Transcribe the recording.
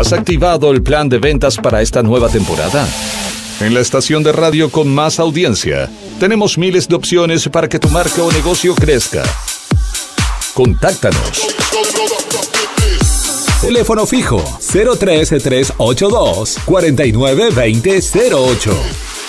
¿Has activado el plan de ventas para esta nueva temporada? En la estación de radio con más audiencia, tenemos miles de opciones para que tu marca o negocio crezca. Contáctanos. Teléfono fijo 013-382-492008.